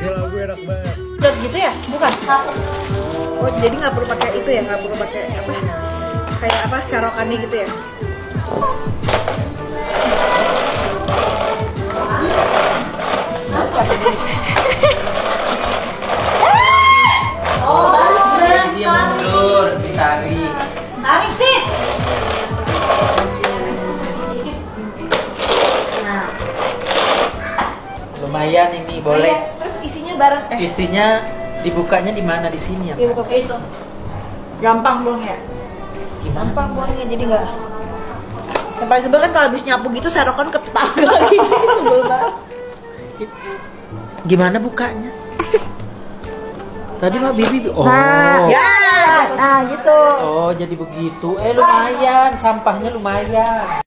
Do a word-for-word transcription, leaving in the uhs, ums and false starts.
lagu enak banget. Udah gitu ya? Bukan? Oh, jadi nggak perlu pakai itu ya? Nggak perlu pakai apa? Kayak apa? Serokannya gitu ya? Oh, dia mundur, ditarik. Tarik sih. Nah, Lumayan ini boleh. iya. Terus isinya bareng. Eh, Isinya dibukanya di mana, di sini ya? ya buka kayak itu. Gampang buang ya? Gimana? Gampang buangnya, jadi nggak. Yang paling sebel kan kalau habis nyapu gitu serokan ke tetangga lagi. Sebel banget. Gimana bukanya? Tadi mah Bibi, oh. Nah, ya, nah gitu. Oh, jadi begitu. Eh lumayan, sampahnya lumayan.